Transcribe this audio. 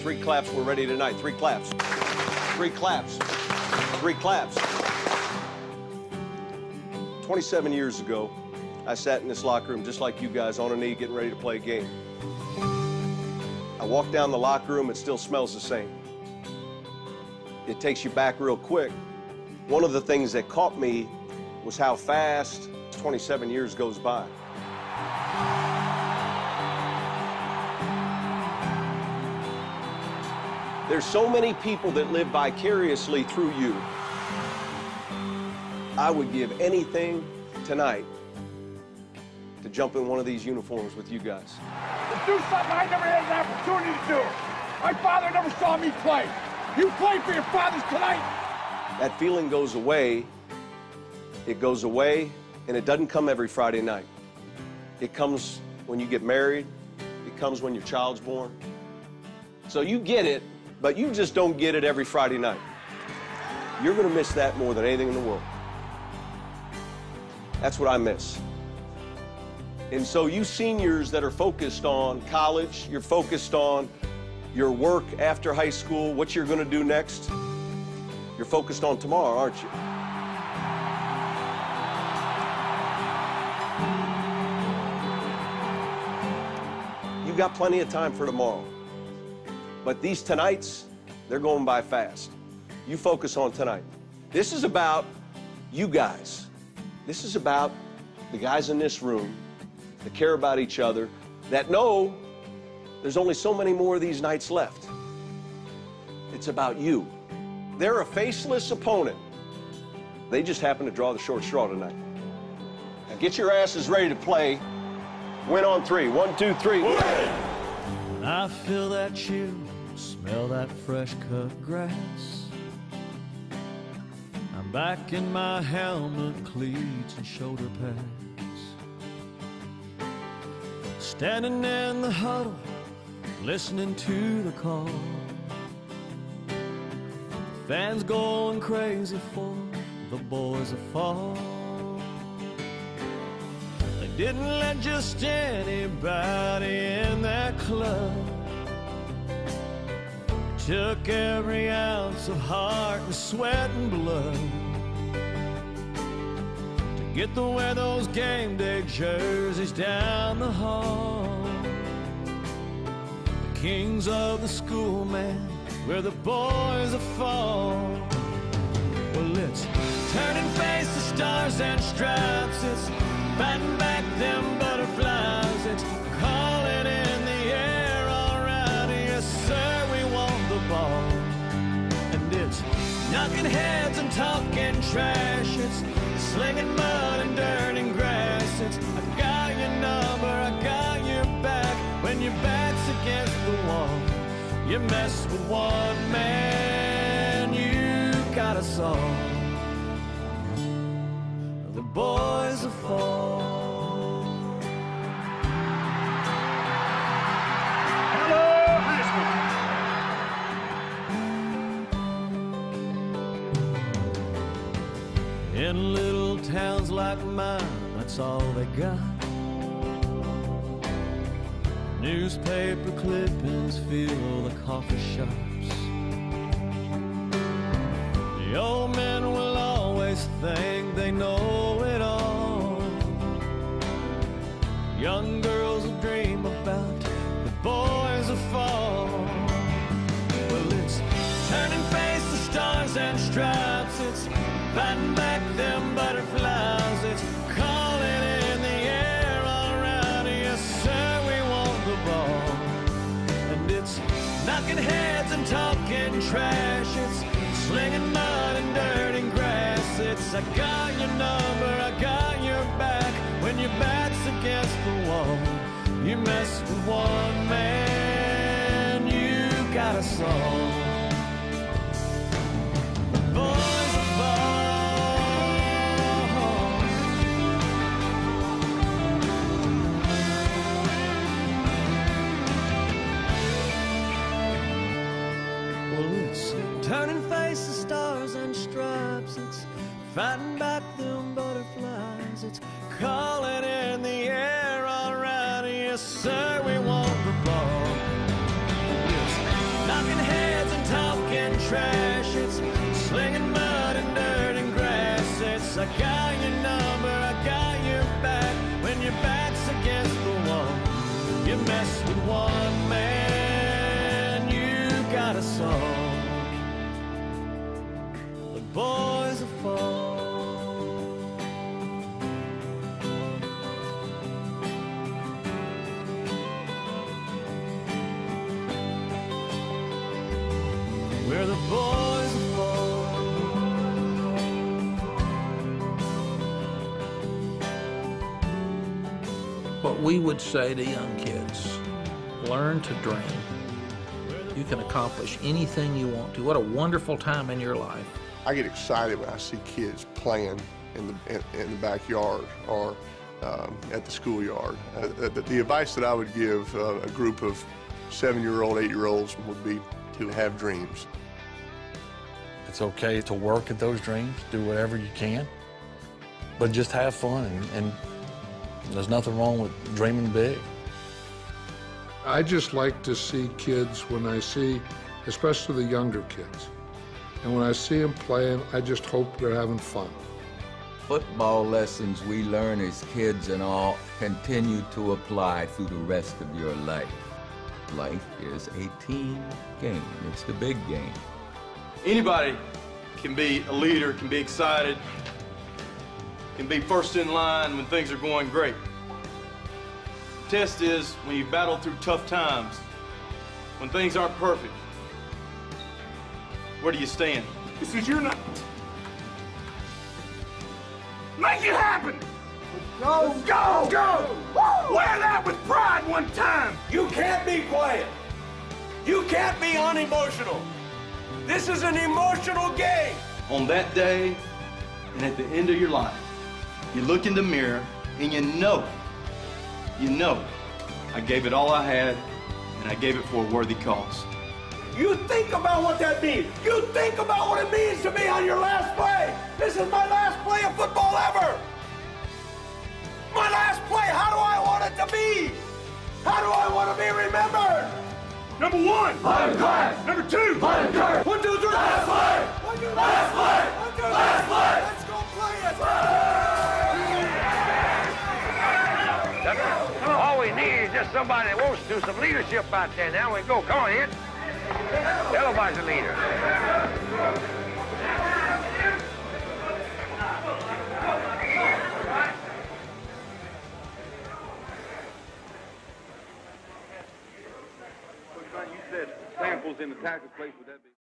3 claps, we're ready tonight. 3 claps. 3 claps. 3 claps. 27 years ago, I sat in this locker room just like you guys, on a knee, getting ready to play a game. I walked down the locker room, it still smells the same. It takes you back real quick. One of the things that caught me was how fast 27 years goes by. There's so many people that live vicariously through you. I would give anything tonight to jump in one of these uniforms with you guys. To do something I never had an opportunity to do. My father never saw me play. You played for your fathers tonight. That feeling goes away. It goes away, and it doesn't come every Friday night. It comes when you get married. It comes when your child's born. So you get it, but you just don't get it every Friday night. You're gonna miss that more than anything in the world. That's what I miss. And so you seniors that are focused on college, you're focused on your work after high school, what you're gonna do next, you're focused on tomorrow, aren't you? You got plenty of time for tomorrow. But these tonights, they're going by fast. You focus on tonight. This is about you guys. This is about the guys in this room that care about each other, that know there's only so many more of these nights left. It's about you. They're a faceless opponent. They just happen to draw the short straw tonight. Now get your asses ready to play. Win on 3. 1, 2, 3. Win! When I feel that chill, smell that fresh cut grass, I'm back in my helmet, cleats, and shoulder pads. Standing in the huddle, listening to the call. Fans going crazy for the boys that fall. They didn't let just anybody in that club. Took every ounce of heart and sweat and blood to get to wear those game day jerseys down the hall. The kings of the school, man, where the boys are fall. Well, it's turn and face the stars and stripes. It's batting back them butterflies. It's calling in the air, all right, yes sir, we want the ball. And it's knocking heads and talking trash. It's slinging mud and dirt and grass. It's I got your number, I got your back. When your back's against the wall, you mess with one man, you got us all. The boys are fall. Hello, high school. In little towns like mine, that's all they got. Newspaper clippings fill the coffee shops. The old men will always think they know it all. Young girls will dream about the boys of fall. Well, it's turn and face the stars and stripes. It's batting back them butterflies. It's calling in the air, all right, yes sir, we want the ball. And it's knocking heads and talking trash. It's slinging mud and dirt and grass. It's I got your number, I got your back. When your back's against the wall, you mess with one man, you got us all. The boys are fall. Well, it's turn and face the stars and stripes. It's fighting back them butterflies. It's calling in the air, all right, yes sir, we want the ball. It's 'Cause I got your number, I got your back. When your back's against the wall, you mess with one man, you got a song. The boys are fall. We're the boys of fall. What we would say to young kids, learn to dream. You can accomplish anything you want to. What a wonderful time in your life. I get excited when I see kids playing in the backyard or at the schoolyard. The advice that I would give a group of 7-year-old, 8-year-olds would be to have dreams. It's okay to work at those dreams, do whatever you can, but just have fun, and there's nothing wrong with dreaming big. I just like to see kids when I see, especially the younger kids, and when I see them playing, I just hope they're having fun. Football lessons we learn as kids and all continue to apply through the rest of your life. Life is a team game. It's the big game. Anybody can be a leader, can be excited, can be first in line when things are going great. The test is when you battle through tough times, when things aren't perfect, where do you stand? This is your night. Make it happen! Go! Go! Go! Woo! Wear that with pride one time! You can't be quiet. You can't be unemotional. This is an emotional game. On that day and at the end of your life, you look in the mirror and you know, I gave it all I had and I gave it for a worthy cause. You think about what that means. You think about what it means to be on your last play. This is my last play of football ever. My last play, how do I want it to be? How do I want to be remembered? Number one! Fire class! Number two! Fire guard! 1, 2, 3! Last play! 1, 2, 3! Last play! 1, 2, 3! Last play! Let's go play it! All we need is just somebody that wants to do some leadership out there. Now we go. Come on, Ed. Everybody's a leader. You said samples in the tackle place, would that be?